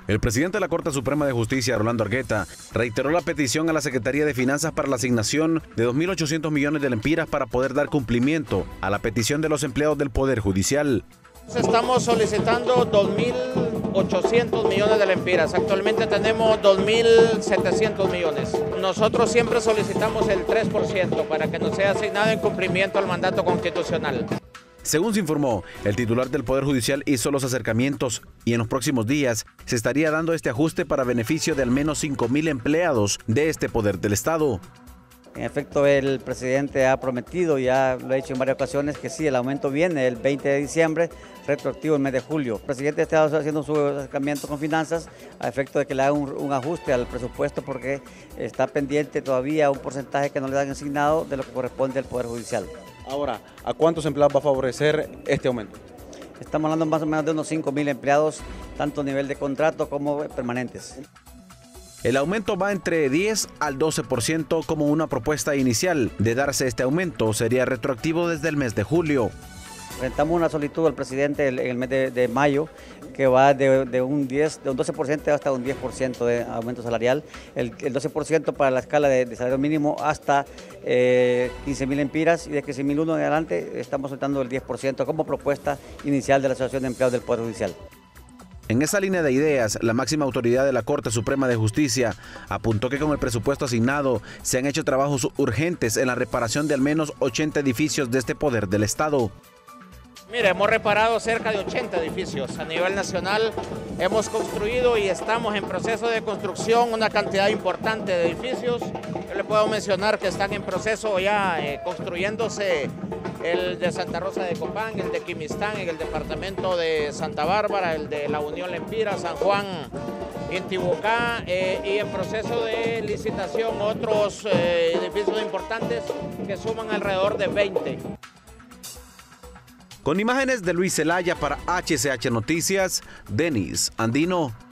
El presidente de la Corte Suprema de Justicia, Rolando Argueta, reiteró la petición a la Secretaría de Finanzas para la asignación de 2.800 millones de lempiras para poder dar cumplimiento a la petición de los empleados del Poder Judicial. Estamos solicitando 2.800 millones de lempiras. Actualmente tenemos 2.700 millones. Nosotros siempre solicitamos el 3% para que nos sea asignado en cumplimiento al mandato constitucional. Según se informó, el titular del Poder Judicial hizo los acercamientos y en los próximos días se estaría dando este ajuste para beneficio de al menos 5.000 empleados de este poder del Estado. En efecto, el presidente ha prometido, ya lo ha hecho en varias ocasiones, que sí, el aumento viene el 20 de diciembre, retroactivo el mes de julio. El presidente está haciendo su acercamiento con finanzas a efecto de que le haga un ajuste al presupuesto porque está pendiente todavía un porcentaje que no le han asignado de lo que corresponde al Poder Judicial. Ahora, ¿a cuántos empleados va a favorecer este aumento? Estamos hablando más o menos de unos 5.000 empleados, tanto a nivel de contrato como permanentes. El aumento va entre 10 al 12% como una propuesta inicial. De darse este aumento, sería retroactivo desde el mes de julio. Presentamos una solicitud al presidente en el mes de mayo que va de un 12% hasta un 10% de aumento salarial. El 12% para la escala de salario mínimo hasta 15.000 lempiras y de 15.001 en adelante estamos soltando el 10% como propuesta inicial de la Asociación de Empleados del Poder Judicial. En esa línea de ideas, la máxima autoridad de la Corte Suprema de Justicia apuntó que con el presupuesto asignado se han hecho trabajos urgentes en la reparación de al menos 80 edificios de este poder del Estado. Mire, hemos reparado cerca de 80 edificios a nivel nacional, hemos construido y estamos en proceso de construcción una cantidad importante de edificios. Yo le puedo mencionar que están en proceso ya construyéndose el de Santa Rosa de Copán, el de Quimistán, en el departamento de Santa Bárbara, el de la Unión Lempira, San Juan, Intibucá, y en proceso de licitación otros edificios importantes que suman alrededor de 20. Con imágenes de Luis Zelaya para HCH Noticias, Denis Andino.